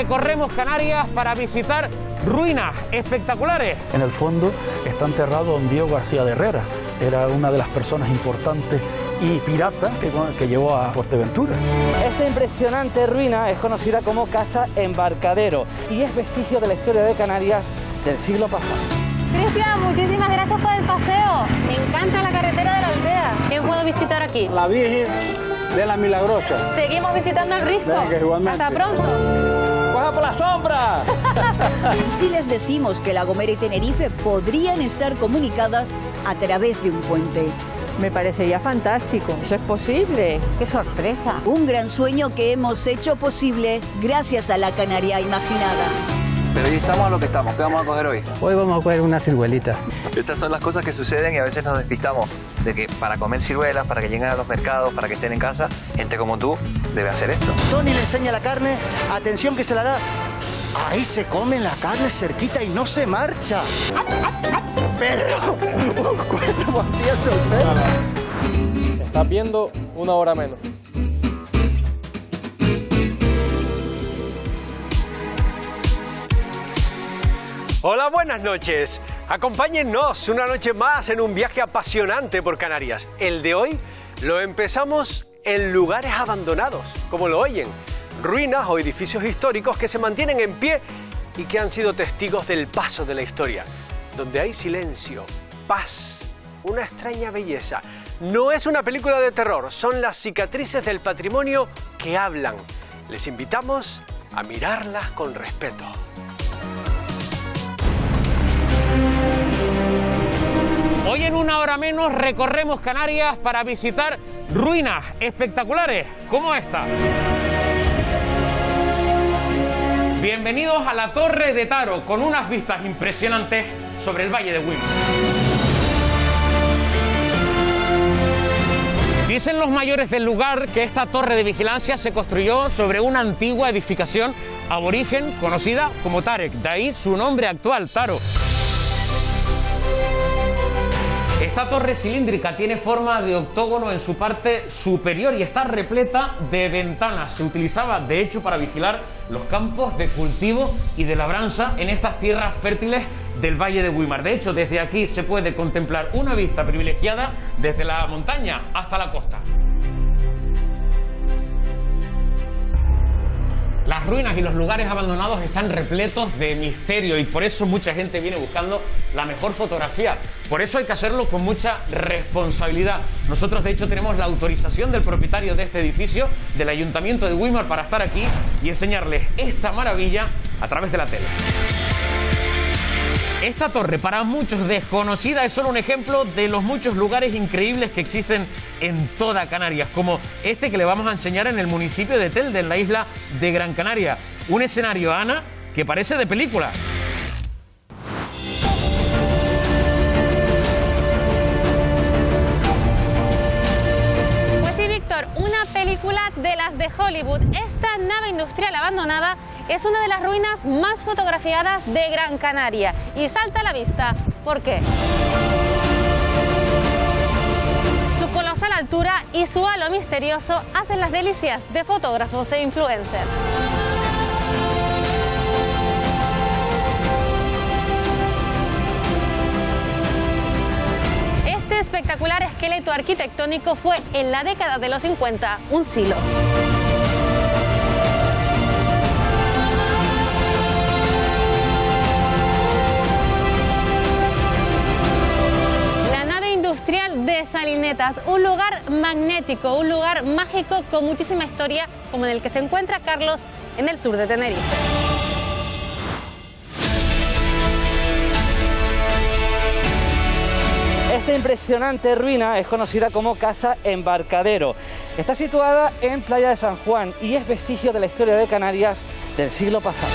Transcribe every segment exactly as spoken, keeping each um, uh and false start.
recorremos Canarias para visitar ruinas espectaculares. En el fondo está enterrado don Diego García de Herrera. Era una de las personas importantes y pirata que, que llevó a Fuerteventura. Esta impresionante ruina es conocida como Casa Embarcadero y es vestigio de la historia de Canarias del siglo pasado. Cristian, muchísimas gracias por el paseo. Me encanta la carretera de la aldea. ¿Qué puedo visitar aquí? La Virgen de la Milagrosa. Seguimos visitando el Risco. Hasta pronto. ¡Coja por la sombra! ¿Y si les decimos que La Gomera y Tenerife podrían estar comunicadas a través de un puente? Me parecería fantástico. Eso es posible. ¡Qué sorpresa! Un gran sueño que hemos hecho posible gracias a la Canaria imaginada. Pero hoy estamos a lo que estamos. ¿Qué vamos a coger hoy? Hoy vamos a coger una ciruelita. Estas son las cosas que suceden y a veces nos despistamos de que para comer ciruelas, para que lleguen a los mercados, para que estén en casa, gente como tú debe hacer esto. Tony le enseña la carne, atención que se la da. Ahí se come la carne cerquita y no se marcha. Perro, un cuatro por ciento el perro. Estás viendo una hora menos. Hola, buenas noches. Acompáñennos una noche más en un viaje apasionante por Canarias. El de hoy lo empezamos en lugares abandonados, como lo oyen. Ruinas o edificios históricos que se mantienen en pie y que han sido testigos del paso de la historia. Donde hay silencio, paz, una extraña belleza. No es una película de terror, son las cicatrices del patrimonio que hablan. Les invitamos a mirarlas con respeto. Hoy en una hora menos recorremos Canarias para visitar ruinas espectaculares como esta. Bienvenidos a la Torre de Taro, con unas vistas impresionantes sobre el Valle de Weimar. Dicen los mayores del lugar que esta torre de vigilancia se construyó sobre una antigua edificación aborigen conocida como Tarek, de ahí su nombre actual, Taro. Esta torre cilíndrica tiene forma de octógono en su parte superior y está repleta de ventanas. Se utilizaba, de hecho, para vigilar los campos de cultivo y de labranza en estas tierras fértiles del Valle de Weimar. De hecho, desde aquí se puede contemplar una vista privilegiada desde la montaña hasta la costa. Las ruinas y los lugares abandonados están repletos de misterio y por eso mucha gente viene buscando la mejor fotografía. Por eso hay que hacerlo con mucha responsabilidad. Nosotros, de hecho, tenemos la autorización del propietario de este edificio, del Ayuntamiento de Weimar, para estar aquí y enseñarles esta maravilla a través de la tele. Esta torre, para muchos desconocida, es solo un ejemplo de los muchos lugares increíbles que existen en toda Canarias, como este que le vamos a enseñar en el municipio de Telde, en la isla de Gran Canaria. Un escenario, Ana, que parece de película. Pues sí, Víctor, una película de las de Hollywood. Esta nave industrial abandonada es una de las ruinas más fotografiadas de Gran Canaria y salta a la vista. ¿Por qué? Su colosal altura y su halo misterioso hacen las delicias de fotógrafos e influencers. Este espectacular esqueleto arquitectónico fue en la década de los cincuenta un silo. Industrial de Salinetas, un lugar magnético, un lugar mágico con muchísima historia, como en el que se encuentra Carlos en el sur de Tenerife. Esta impresionante ruina es conocida como Casa Embarcadero. Está situada en Playa de San Juan y es vestigio de la historia de Canarias del siglo pasado.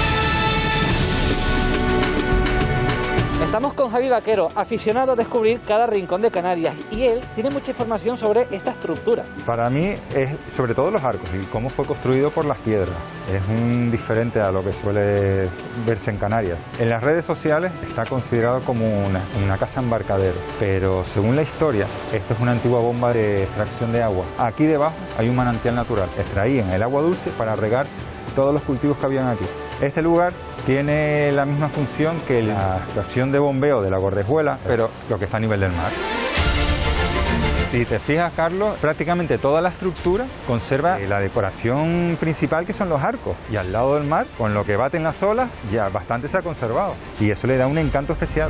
Estamos con Javi Vaquero, aficionado a descubrir cada rincón de Canarias, y él tiene mucha información sobre esta estructura. Para mí es sobre todo los arcos y cómo fue construido por las piedras. Es un diferente a lo que suele verse en Canarias. En las redes sociales está considerado como una, una casa embarcadero, pero según la historia, esto es una antigua bomba de extracción de agua. Aquí debajo hay un manantial natural. Extraían el agua dulce para regar todos los cultivos que habían aquí. Este lugar tiene la misma función que la estación de bombeo de la Gordejuela, pero lo que está a nivel del mar. Si te fijas, Carlos, prácticamente toda la estructura conserva la decoración principal, que son los arcos, y al lado del mar, con lo que baten las olas, ya bastante se ha conservado, y eso le da un encanto especial.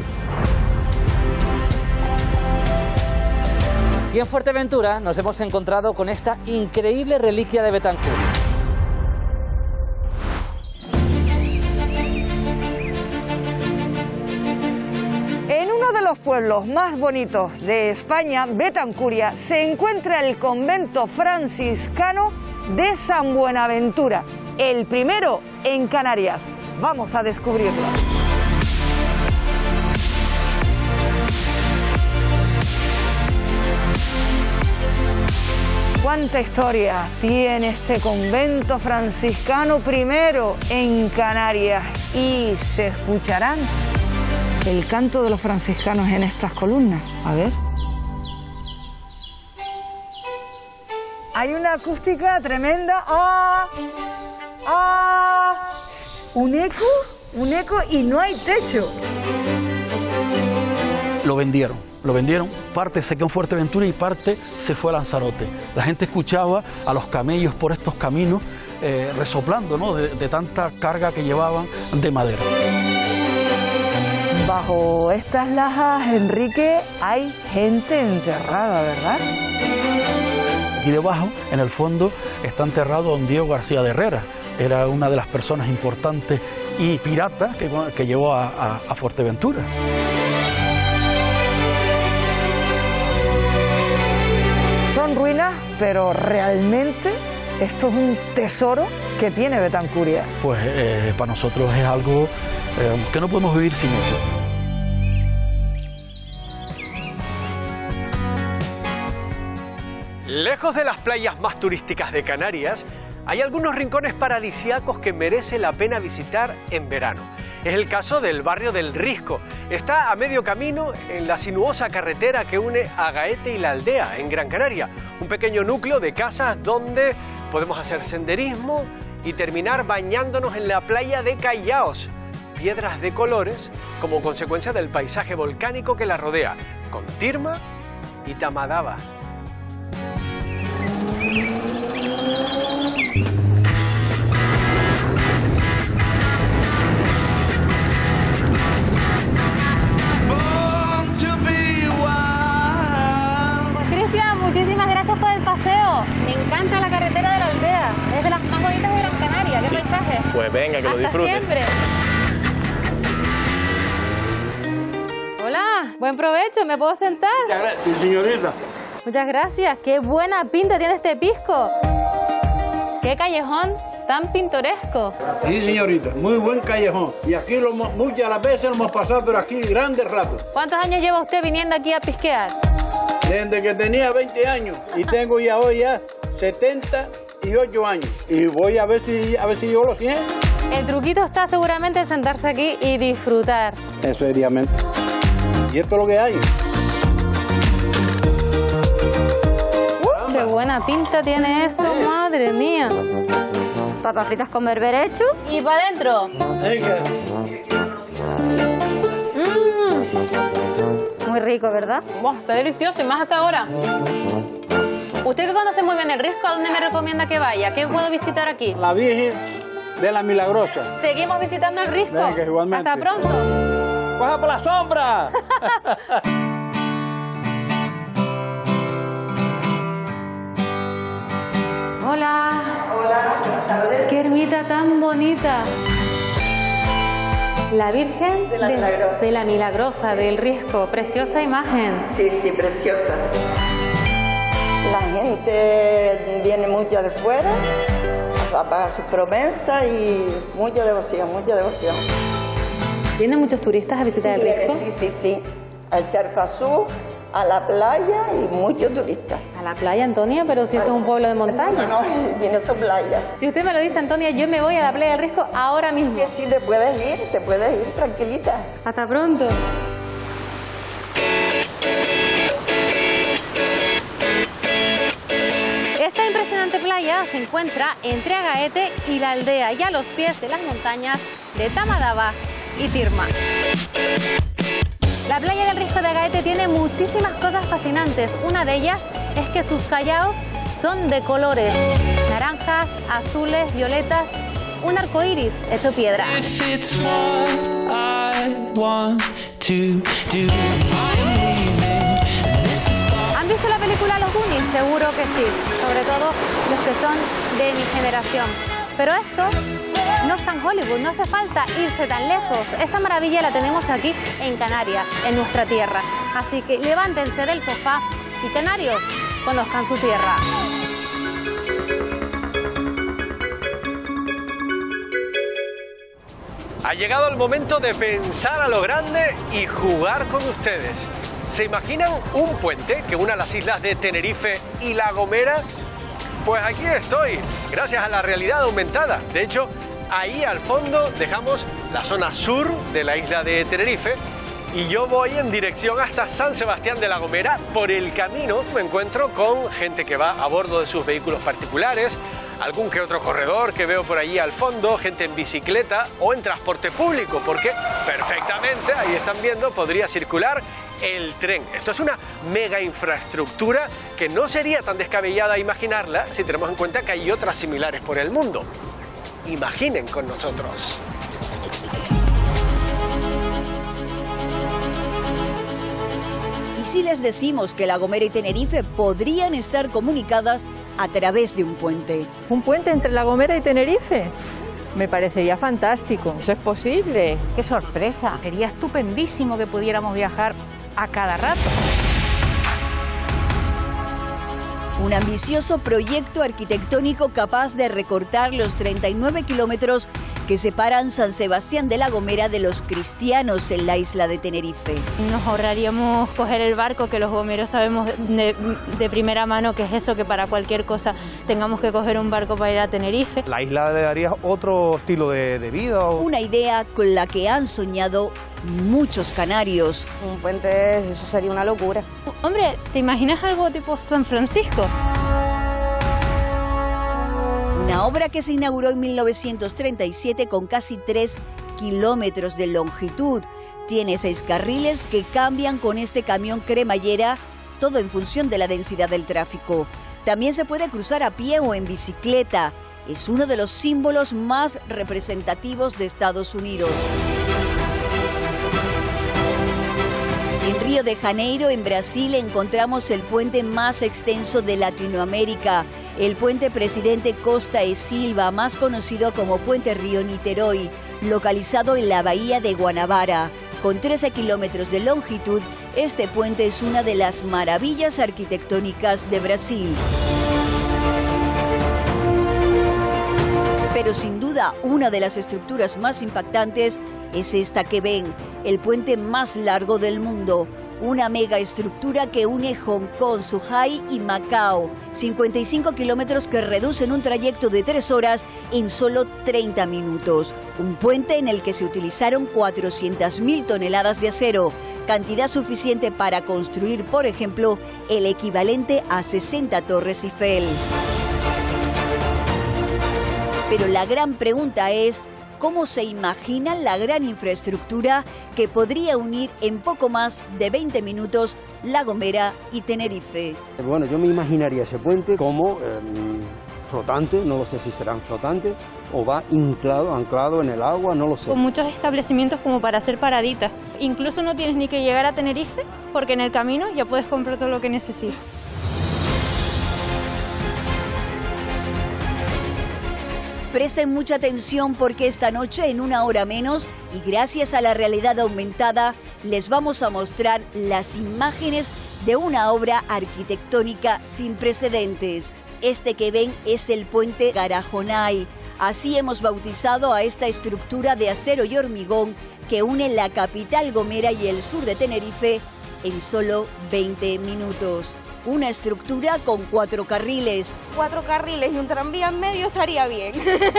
Y en Fuerteventura nos hemos encontrado con esta increíble reliquia de Betancourt. Uno de los pueblos más bonitos de España, Betancuria, se encuentra el convento franciscano de San Buenaventura, el primero en Canarias. Vamos a descubrirlo. ¿Cuánta historia tiene este convento franciscano primero en Canarias? Y se escucharán el canto de los franciscanos en estas columnas. A ver. Hay una acústica tremenda. ¡Ah! ¡Ah! Un eco, un eco y no hay techo. Lo vendieron, lo vendieron. Parte se quedó en Fuerteventura y parte se fue a Lanzarote. La gente escuchaba a los camellos por estos caminos eh, resoplando, ¿no?, de, de tanta carga que llevaban de madera. Bajo estas lajas, Enrique, hay gente enterrada, ¿verdad? Aquí debajo, en el fondo, está enterrado don Diego García de Herrera. Era una de las personas importantes y piratas que, que llevó a, a, a Fuerteventura. Son ruinas, pero realmente esto es un tesoro que tiene Betancuria. Pues eh, para nosotros es algo eh, que no podemos vivir sin eso. Lejos de las playas más turísticas de Canarias, hay algunos rincones paradisíacos que merece la pena visitar en verano. Es el caso del barrio del Risco. Está a medio camino en la sinuosa carretera que une a Gaete y La Aldea, en Gran Canaria. Un pequeño núcleo de casas donde podemos hacer senderismo y terminar bañándonos en la playa de Callaos. Piedras de colores como consecuencia del paisaje volcánico que la rodea, con Tirma y Tamadaba. Cristian, muchísimas gracias por el paseo. Me encanta la carretera de La Aldea. Es de las más bonitas de Gran Canaria. ¿Qué sí. paisaje? Pues venga, que Hasta lo disfrutes. Siempre. Hola, buen provecho. ¿Me puedo sentar? Muchas gracias, señorita. Muchas gracias. Qué buena pinta tiene este pisco. Qué callejón tan pintoresco. Sí, señorita, muy buen callejón. Y aquí lo, muchas las veces lo hemos pasado, pero aquí grandes ratos. ¿Cuántos años lleva usted viniendo aquí a pisquear? Desde que tenía veinte años y tengo ya hoy ya setenta y ocho años. Y voy a ver si, a ver si llego a los cien. El truquito está seguramente en sentarse aquí y disfrutar. Es seriamente. Y esto es lo que hay. Uh, ¡Qué buena pinta tiene eso! Sí. ¡Madre mía! Papas fritas con berberecho y para adentro. Mm. Muy rico, ¿verdad? Wow, está delicioso y más hasta ahora. Usted que conoce muy bien el Risco, ¿a dónde me recomienda que vaya? ¿Qué puedo visitar aquí? La Virgen de la Milagrosa. Seguimos visitando el Risco. Venga, igualmente. Hasta pronto. ¡Baja por la sombra! Hola. Hola, buenas tardes. Qué ermita tan bonita. La Virgen de la, de, de la Milagrosa del Risco. Preciosa imagen. Sí, sí, preciosa. La gente viene mucha de fuera a pagar sus promesas y mucha devoción, mucha devoción. ¿Vienen muchos turistas a visitar sí, el Risco? Sí, sí, sí. Al Charpazú, a la playa y muchos turistas. ¿A la playa, Antonia? Pero si esto es un pueblo de montaña. No, tiene su playa. Si usted me lo dice, Antonia, yo me voy a la playa del Risco ahora mismo. Que sí, te puedes ir, te puedes ir tranquilita. Hasta pronto. Esta impresionante playa playa se encuentra entre Agaete y la aldea y a los pies de las montañas de Tamadaba y Tirma. La playa del Risco de Agaete tiene muchísimas cosas fascinantes. Una de ellas es que sus callaos son de colores: naranjas, azules, violetas, un arco iris hecho piedra. ¿Han visto la película Los Goonies? Seguro que sí, sobre todo los que son de mi generación. Pero esto no está en Hollywood, no hace falta irse tan lejos. Esta maravilla la tenemos aquí en Canarias, en nuestra tierra. Así que levántense del sofá y, canarios, conozcan su tierra. Ha llegado el momento de pensar a lo grande y jugar con ustedes. ¿Se imaginan un puente que una las islas de Tenerife y La Gomera? Pues aquí estoy, gracias a la realidad aumentada. De hecho, ahí al fondo dejamos la zona sur de la isla de Tenerife y yo voy en dirección hasta San Sebastián de La Gomera. Por el camino me encuentro con gente que va a bordo de sus vehículos particulares, algún que otro corredor que veo por allí al fondo, gente en bicicleta o en transporte público, porque perfectamente, ahí están viendo, podría circular el tren. Esto es una mega infraestructura que no sería tan descabellada imaginarla si tenemos en cuenta que hay otras similares por el mundo. Imaginen con nosotros. ¿Y si les decimos que La Gomera y Tenerife podrían estar comunicadas a través de un puente? ¿Un puente entre La Gomera y Tenerife? Me parecería fantástico. Eso es posible. ¡Qué sorpresa! Sería estupendísimo que pudiéramos viajar a cada rato. Un ambicioso proyecto arquitectónico capaz de recortar los treinta y nueve kilómetros que separan San Sebastián de La Gomera de los cristianos en la isla de Tenerife. Nos ahorraríamos coger el barco, que los gomeros sabemos de, de primera mano que es eso, que para cualquier cosa tengamos que coger un barco para ir a Tenerife. La isla le daría otro estilo de, de vida. Una idea con la que han soñado muchos canarios. Un puente, eso sería una locura. Hombre, ¿te imaginas algo tipo San Francisco? Una obra que se inauguró en mil novecientos treinta y siete con casi tres kilómetros de longitud. Tiene seis carriles que cambian con este camión cremallera, todo en función de la densidad del tráfico. También se puede cruzar a pie o en bicicleta. Es uno de los símbolos más representativos de Estados Unidos. En Río de Janeiro, en Brasil, encontramos el puente más extenso de Latinoamérica, el puente Presidente Costa e Silva, más conocido como Puente Río Niterói, localizado en la bahía de Guanabara. Con trece kilómetros de longitud, este puente es una de las maravillas arquitectónicas de Brasil. Pero sin duda, una de las estructuras más impactantes es esta que ven, el puente más largo del mundo. Una megaestructura que une Hong Kong, Zhuhai y Macao. cincuenta y cinco kilómetros que reducen un trayecto de tres horas en solo treinta minutos. Un puente en el que se utilizaron cuatrocientas mil toneladas de acero, cantidad suficiente para construir, por ejemplo, el equivalente a sesenta torres Eiffel. Pero la gran pregunta es, ¿cómo se imaginan la gran infraestructura que podría unir en poco más de veinte minutos La Gomera y Tenerife? Bueno, yo me imaginaría ese puente como eh, flotante, no lo sé si serán flotantes, o va anclado, anclado en el agua, no lo sé. Con muchos establecimientos como para hacer paraditas. Incluso no tienes ni que llegar a Tenerife, porque en el camino ya puedes comprar todo lo que necesites. Presten mucha atención porque esta noche, en una hora menos, y gracias a la realidad aumentada, les vamos a mostrar las imágenes de una obra arquitectónica sin precedentes. Este que ven es el puente Garajonay. Así hemos bautizado a esta estructura de acero y hormigón que une la capital Gomera y el sur de Tenerife en solo veinte minutos. Una estructura con cuatro carriles. Cuatro carriles y un tranvía en medio estaría bien.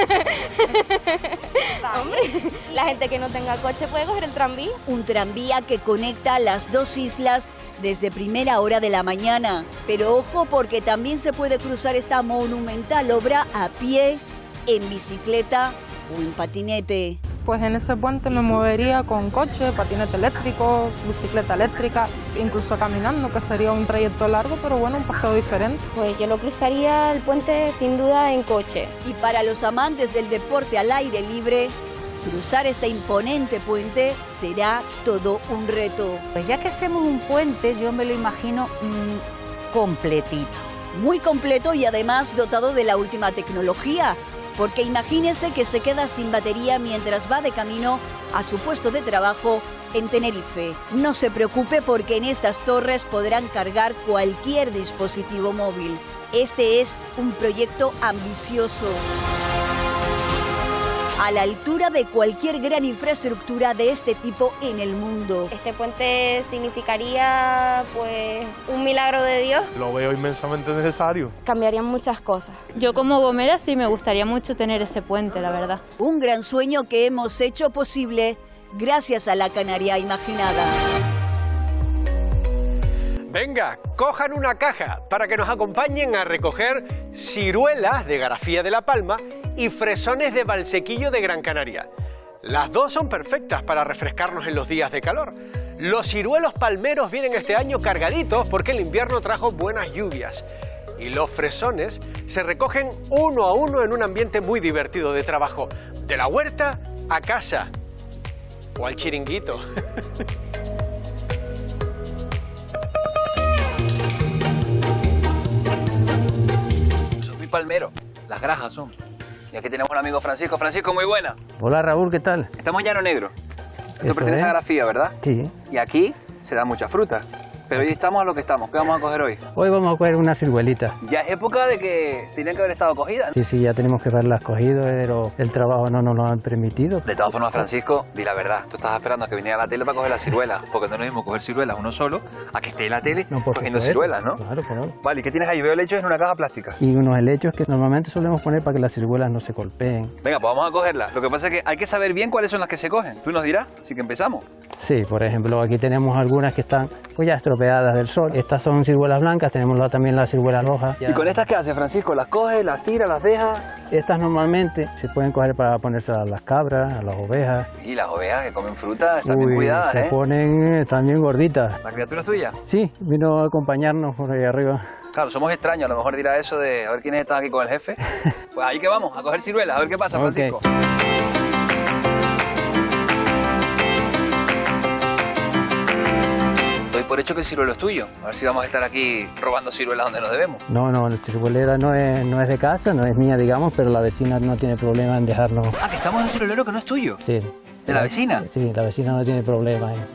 Hombre, la gente que no tenga coche puede coger el tranvía. Un tranvía que conecta las dos islas desde primera hora de la mañana. Pero ojo, porque también se puede cruzar esta monumental obra a pie, en bicicleta o en patinete. Pues en ese puente me movería con coche, patinete eléctrico, bicicleta eléctrica, incluso caminando, que sería un trayecto largo, pero bueno, un paseo diferente. Pues yo lo cruzaría el puente sin duda en coche. Y para los amantes del deporte al aire libre, cruzar este imponente puente será todo un reto. Pues ya que hacemos un puente, yo me lo imagino mmm, completito. Muy completo y además dotado de la última tecnología. Porque imagínese que se queda sin batería mientras va de camino a su puesto de trabajo en Tenerife. No se preocupe porque en estas torres podrán cargar cualquier dispositivo móvil. Este es un proyecto ambicioso, a la altura de cualquier gran infraestructura de este tipo en el mundo. Este puente significaría, pues, un milagro de Dios. Lo veo inmensamente necesario. Cambiarían muchas cosas. Yo como gomera sí me gustaría mucho tener ese puente, la verdad. Un gran sueño que hemos hecho posible gracias a la Canaria Imaginada. Venga, cojan una caja para que nos acompañen a recoger ciruelas de Garafía de La Palma y fresones de Valsequillo de Gran Canaria. Las dos son perfectas para refrescarnos en los días de calor. Los ciruelos palmeros vienen este año cargaditos porque el invierno trajo buenas lluvias. Y los fresones se recogen uno a uno en un ambiente muy divertido de trabajo. De la huerta a casa. O al chiringuito. Palmero, las grajas son. Y aquí tenemos un amigo Francisco. Francisco, muy buena. Hola Raúl, ¿qué tal? Estamos en Llano Negro. Esto Eso pertenece es. a Garafía, ¿verdad? Sí. Y aquí se dan muchas frutas. Pero hoy estamos a lo que estamos. ¿Qué vamos a coger hoy? Hoy vamos a coger una ciruelita. Ya es época de que tenían que haber estado cogidas, ¿no? Sí, sí, ya tenemos que haberlas cogido, pero el trabajo no nos lo han permitido. De todas formas, Francisco, di la verdad. Tú estabas esperando a que viniera la tele para coger las ciruelas. Porque no es lo mismo coger ciruelas uno solo a que esté en la tele No, por cogiendo supuesto. ciruelas, ¿no? Claro, claro. Vale, ¿y qué tienes ahí? Veo lechos en una caja plástica. Y unos helechos que normalmente solemos poner para que las ciruelas no se golpeen. Venga, pues vamos a cogerlas. Lo que pasa es que hay que saber bien cuáles son las que se cogen. Tú nos dirás, así que empezamos. Sí, por ejemplo, aquí tenemos algunas que están pues ya estropeadas del sol. Estas son ciruelas blancas, tenemos la- también las ciruelas rojas. ¿Y con estas qué hace, Francisco? ¿Las coge, las tira, las deja? Estas normalmente se pueden coger para ponerse a las cabras, a las ovejas. Y las ovejas que comen fruta están bien Uy, cuidadas, se ¿eh? ponen eh, también gorditas. ¿La criatura es tuya? Sí, vino a acompañarnos por ahí arriba. Claro, somos extraños, a lo mejor dirá eso de a ver quiénes están aquí con el jefe. Pues ahí que vamos, a coger ciruelas, a ver qué pasa, Ok. Francisco. Doy por hecho que el ciruelo es tuyo. A ver si vamos a estar aquí robando ciruelas donde no debemos. No, no, la ciruelera no es, no es de casa, no es mía, digamos, pero la vecina no tiene problema en dejarnos. Ah, que estamos en un ciruelero que no es tuyo. Sí. ¿De la vecina? Sí, la vecina no tiene problema. ¿eh?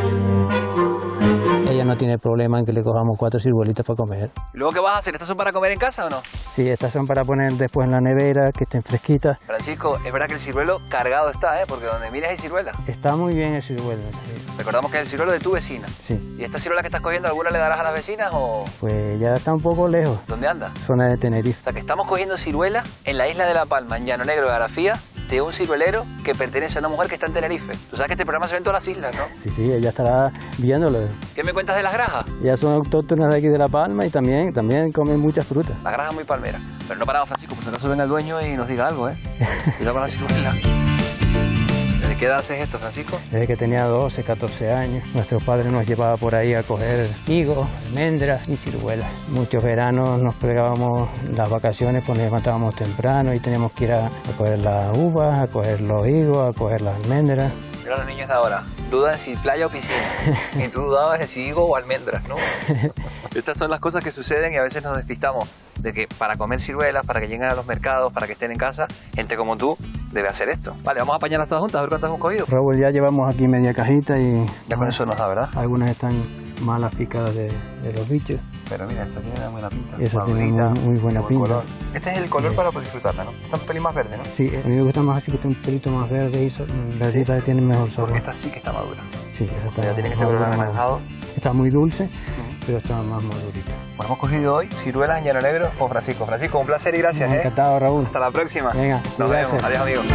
Ella no tiene problema en que le cojamos cuatro ciruelitas para comer. ¿Y luego qué vas a hacer? ¿Estas son para comer en casa o no? Sí, estas son para poner después en la nevera, que estén fresquitas. Francisco, es verdad que el ciruelo cargado está, ¿eh? Porque donde mires hay ciruelas. Está muy bien el ciruelo. Sí. Recordamos que es el ciruelo de tu vecina. Sí. ¿Y estas ciruelas que estás cogiendo, alguna le darás a las vecinas o Pues ya está un poco lejos. dónde anda? Zona de Tenerife. O sea, que estamos cogiendo ciruelas en la isla de La Palma, en Llano Negro de Garafía, de un ciruelero que pertenece a una mujer que está en Tenerife. Tú sabes que este programa se ve en todas las islas, ¿no? Sí, sí, ella estará viéndolo. ¿Qué me cuentas de las grajas? Ellas son autóctonas de aquí de La Palma y también, también comen muchas frutas. Las grajas muy palmeras. Pero no paramos, Francisco, por si acaso venga el dueño y nos diga algo, ¿eh? Cuidado con la ciruela. ¿Desde qué edad haces esto, Francisco? Desde que tenía doce, catorce años, nuestro padre nos llevaba por ahí a coger higos, almendras y ciruelas. Muchos veranos nos pegábamos las vacaciones, pues nos levantábamos temprano y teníamos que ir a, a coger las uvas, a coger los higos, a coger las almendras. Mira los niños de ahora, dudan si playa o piscina. Y tú dudabas de si higo o almendras, ¿no? Estas son las cosas que suceden y a veces nos despistamos de que para comer ciruelas, para que lleguen a los mercados, para que estén en casa, gente como tú debe hacer esto. Vale, vamos a apañarlas todas juntas, a ver cuántas hemos cogido. Raúl, ya llevamos aquí media cajita y... Ya con eso nos da, ¿verdad? Algunas están malas picadas de, de los bichos. Pero mira, esta tiene una buena pinta. Y esa tiene muy, muy buena pinta. Color. Este es el color para disfrutarla, ¿no? Está un pelín más verde, ¿no? Sí, a mí me gusta más así que esté un pelito más verde y so, verdita sí. Tiene mejor sabor. Porque esta sí que está madura. Sí, esa está ya tiene que estar color anaranjado. Está muy dulce, uh-huh. pero está más madurita. Bueno, hemos cogido hoy ciruelas en Llano Negro con Francisco. Francisco, un placer y gracias, ¿eh? Encantado, Raúl. Hasta la próxima. Venga, nos gracias. vemos. Adiós, amigos.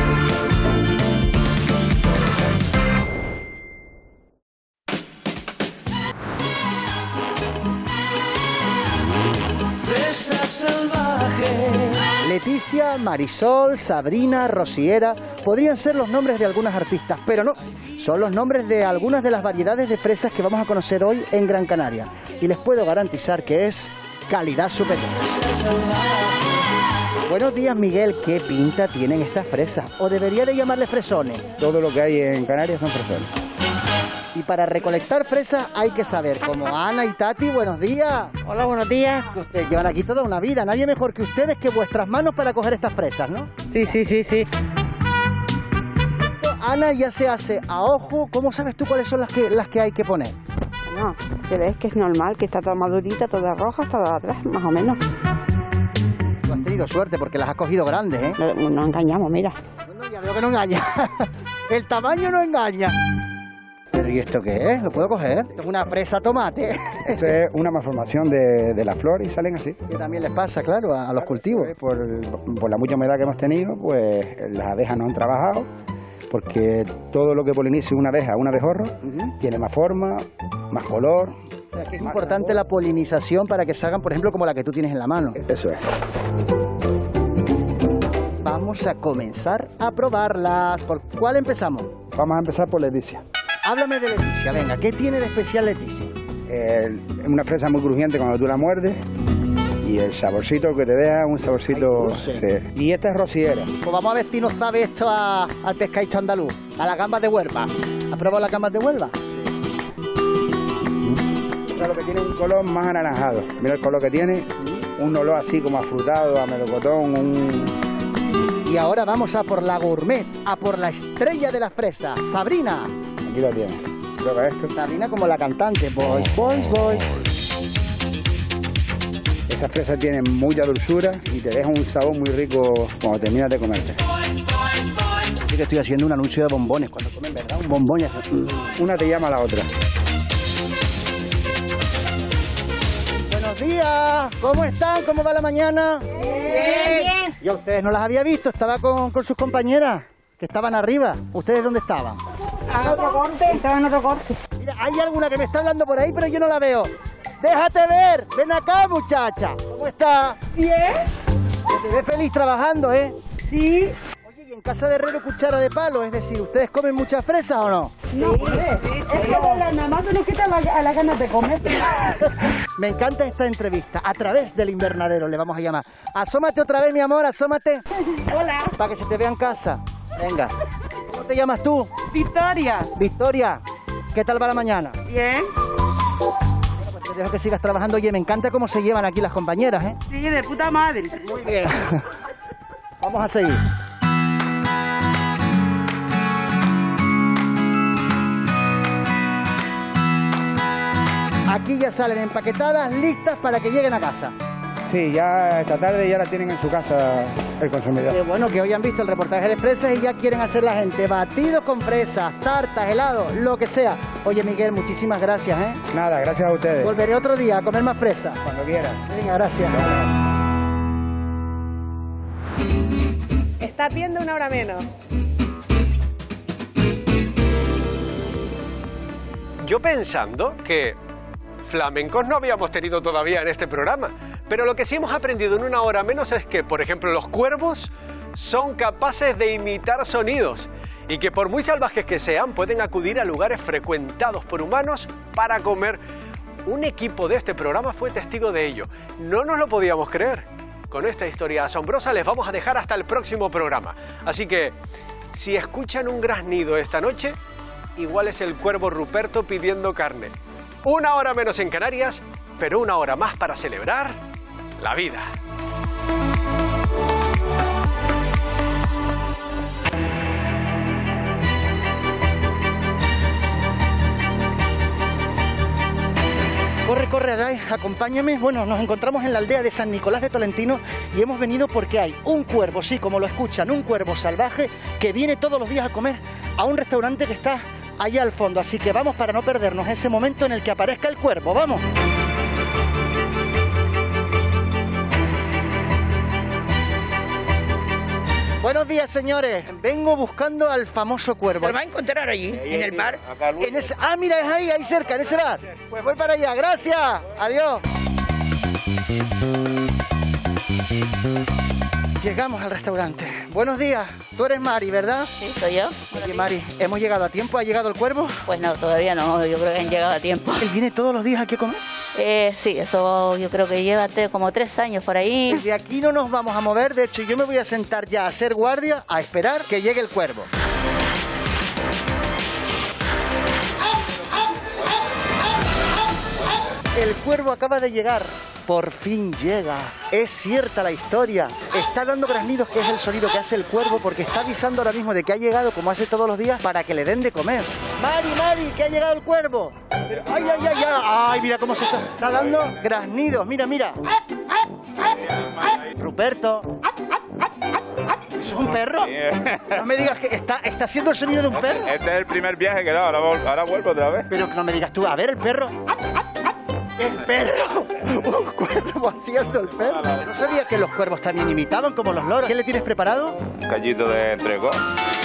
Leticia, Marisol, Sabrina, Rosiera podrían ser los nombres de algunas artistas, pero no, son los nombres de algunas de las variedades de fresas que vamos a conocer hoy en Gran Canaria. Y les puedo garantizar que es calidad superior. Buenos días, Miguel. ¿Qué pinta tienen estas fresas? ¿O debería de llamarle fresones? Todo lo que hay en Canarias son fresones. Y para recolectar fresas hay que saber, como Ana y Tati, buenos días. Hola, buenos días. Ustedes llevan aquí toda una vida, nadie mejor que ustedes que vuestras manos para coger estas fresas, ¿no? Sí, sí, sí, sí. Ana ya se hace a ojo, ¿cómo sabes tú cuáles son las que, las que hay que poner? No, te ves que es normal, que está toda madurita, toda roja, hasta de atrás, más o menos. Tú has tenido suerte porque las has cogido grandes, ¿eh? No, no engañamos, mira. No, no, ya veo que no engaña. El tamaño no engaña. ¿Pero y esto qué es? ¿Lo puedo coger? Es una fresa tomate. Esa es una malformación de, de la flor y salen así. Que también les pasa, claro, a, a los cultivos. Por, por la mucha humedad que hemos tenido, pues las abejas no han trabajado, porque todo lo que polinice una abeja, un abejorro, uh-huh. tiene más forma, más color. O sea, que es importante sabor. La polinización para que salgan, por ejemplo, como la que tú tienes en la mano. Eso es. Vamos a comenzar a probarlas. ¿Por cuál empezamos? Vamos a empezar por Leticia. Háblame de Leticia, venga, ¿qué tiene de especial Leticia? Es una fresa muy crujiente cuando tú la muerdes y el saborcito que te deja, un saborcito... Sí. Y esta es rosiera. Pues vamos a ver si nos sabe esto a, al pescadito andaluz, a las gambas de Huelva. ¿Has probado las gambas de Huelva? Sí. Esto es lo que tiene un color más anaranjado. Mira el color que tiene, un olor así como afrutado, a melocotón, un... Y ahora vamos a por la gourmet, a por la estrella de la fresa, Sabrina. Aquí lo tienes. Prueba esto. Sabrina como la cantante. Boys, boys, boys. Esa fresa tiene mucha dulzura y te deja un sabor muy rico cuando terminas de comerte. Sí que estoy haciendo un anuncio de bombones. Cuando comen, ¿verdad? Un bombón y... Una te llama a la otra. Buenos días. ¿Cómo están? ¿Cómo va la mañana? Bien, bien. Yo a ustedes no las había visto. Estaba con, con sus compañeras que estaban arriba. ¿Ustedes dónde estaban? En otro corte. Estaba en otro corte. Mira, hay alguna que me está hablando por ahí, pero yo no la veo. ¡Déjate ver! ¡Ven acá, muchacha! ¿Cómo estás? Bien. Te ves feliz trabajando, ¿eh? Sí. Oye, ¿y en casa de herrero cuchara de palo? Es decir, ¿ustedes comen muchas fresas o no? No, sí, sí, sí, es que la, nada más nos quita la, a las ganas de comer. Me encanta esta entrevista. A través del invernadero le vamos a llamar. Asómate otra vez, mi amor, asómate. Hola. Para que se te vea en casa. Venga. ¿Cómo te llamas tú? Victoria. Victoria. ¿Qué tal va la mañana? Bien. Bueno, pues te dejo que sigas trabajando. Oye, me encanta cómo se llevan aquí las compañeras, ¿eh? Sí, de puta madre. Muy bien. Vamos a seguir. Aquí ya salen empaquetadas, listas para que lleguen a casa. Sí, ya esta tarde ya la tienen en su casa el consumidor. Qué bueno que hoy han visto el reportaje de fresas y ya quieren hacer la gente batidos con fresas, tartas, helados, lo que sea. Oye, Miguel, muchísimas gracias, ¿eh? Nada, gracias a ustedes. Volveré otro día a comer más fresas. Cuando quieran. Venga, gracias. Está viendo una hora menos. Yo pensando que flamencos no habíamos tenido todavía en este programa, pero lo que sí hemos aprendido en una hora menos es que, por ejemplo, los cuervos son capaces de imitar sonidos y que por muy salvajes que sean pueden acudir a lugares frecuentados por humanos para comer. Un equipo de este programa fue testigo de ello. No nos lo podíamos creer. Con esta historia asombrosa les vamos a dejar hasta el próximo programa. Así que, si escuchan un graznido esta noche, igual es el cuervo Ruperto pidiendo carne. Una hora menos en Canarias, pero una hora más para celebrar la vida. Torre Aday, acompáñame. Bueno, nos encontramos en la aldea de San Nicolás de Tolentino y hemos venido porque hay un cuervo, sí, como lo escuchan, un cuervo salvaje que viene todos los días a comer a un restaurante que está allá al fondo. Así que vamos para no perdernos ese momento en el que aparezca el cuervo. ¡Vamos! Buenos días, señores. Vengo buscando al famoso cuervo. Lo va a encontrar allí, en el bar. En ese... Ah, mira, es ahí, ahí cerca, en ese bar. Pues voy para allá. Gracias. Adiós. Llegamos al restaurante. Buenos días. Tú eres Mari, ¿verdad? Sí, soy yo. Oye, Mari, ¿hemos llegado a tiempo? ¿Ha llegado el cuervo? Pues no, todavía no. Yo creo que han llegado a tiempo. ¿Él viene todos los días aquí a comer? Eh, sí, eso yo creo que lleva como tres años por ahí. Desde aquí no nos vamos a mover. De hecho, yo me voy a sentar ya a hacer guardia, a esperar que llegue el cuervo. El cuervo acaba de llegar. Por fin llega. Es cierta la historia. Está dando graznidos, que es el sonido que hace el cuervo, porque está avisando ahora mismo de que ha llegado, como hace todos los días, para que le den de comer. Mari, Mari, que ha llegado el cuervo. Pero, ay, ay, ay, ay. Ay, mira cómo se está, está dando graznidos. Mira, mira. Ruperto. ¿Eso es un perro? No me digas que está, está haciendo el sonido de un perro. Este es el primer viaje que da, ahora, ahora vuelvo otra vez. Pero no me digas tú, a ver el perro. ¡El perro! ¡Un cuervo haciendo el perro! ¿No sabía que los cuervos también imitaban como los loros? ¿Qué le tienes preparado? Un callito de entrecot.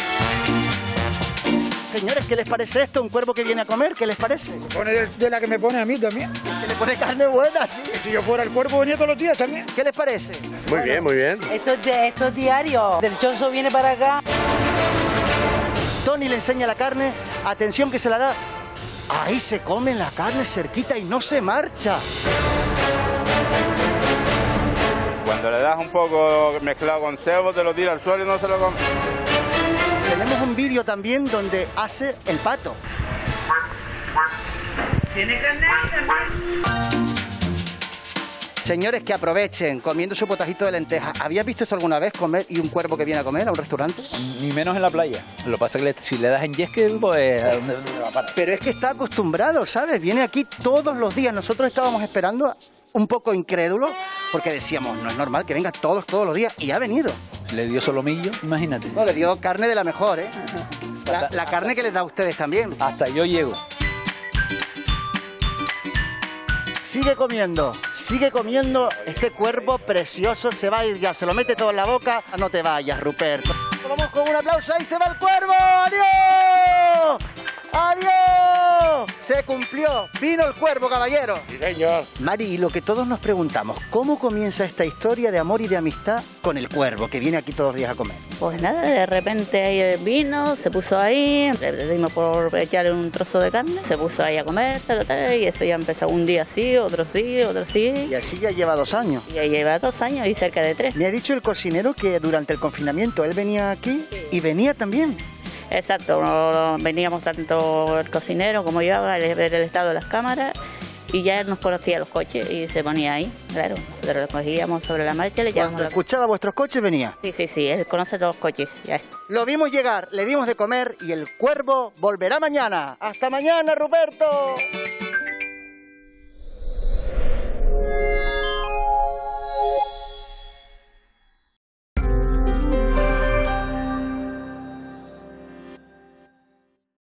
Señores, ¿qué les parece esto? ¿Un cuervo que viene a comer? ¿Qué les parece? Pone de, de la que me pone a mí también. Que le pone carne buena, sí. Si yo fuera el cuervo venía todos los días también. ¿Qué les parece? Muy bien, muy bien. Esto es, de, esto es diario. Del chozo viene para acá. Tony le enseña la carne. Atención que se la da. Ahí se come la carne cerquita y no se marcha. Cuando le das un poco mezclado con cebo, te lo tira al suelo y no se lo come. Tenemos un vídeo también donde hace el pato. ¿Tiene carne también? Señores, que aprovechen comiendo su potajito de lentejas. ¿Habías visto esto alguna vez, comer y un cuervo que viene a comer a un restaurante? Ni menos en la playa. Lo que pasa es que le, si le das en jet ski, pues ¿a dónde, dónde va a parar? Pero es que está acostumbrado, ¿sabes? Viene aquí todos los días. Nosotros estábamos esperando un poco incrédulos porque decíamos, no es normal que venga todos, todos los días. Y ha venido. Le dio solomillo, imagínate. No, le dio carne de la mejor, ¿eh? La, la carne que les da a ustedes también. Hasta yo llego. Sigue comiendo, sigue comiendo. Este cuervo precioso se va a ir ya, se lo mete todo en la boca. No te vayas, Ruperto. Vamos con un aplauso, ahí se va el cuervo. ¡Adiós! ¡Adiós! Se cumplió, vino el cuervo, caballero. Sí, señor. Mari, y lo que todos nos preguntamos, ¿cómo comienza esta historia de amor y de amistad con el cuervo, que viene aquí todos los días a comer? Pues nada, de repente ahí vino, se puso ahí, le dimos por echarle un trozo de carne, se puso ahí a comer, tal, tal, y eso ya empezó un día sí, otro sí, otro sí. Y así ya lleva dos años. Ya lleva dos años y cerca de tres. Me ha dicho el cocinero que durante el confinamiento él venía aquí y venía también. Exacto, veníamos tanto el cocinero como yo a ver el estado de las cámaras y ya nos conocía los coches y se ponía ahí, claro, nosotros lo cogíamos sobre la marcha y le llevábamos. Cuando escuchaba vuestros coches venía. Sí, sí, sí, él conoce todos los coches. Ya. Lo vimos llegar, le dimos de comer y el cuervo volverá mañana. ¡Hasta mañana, Ruperto!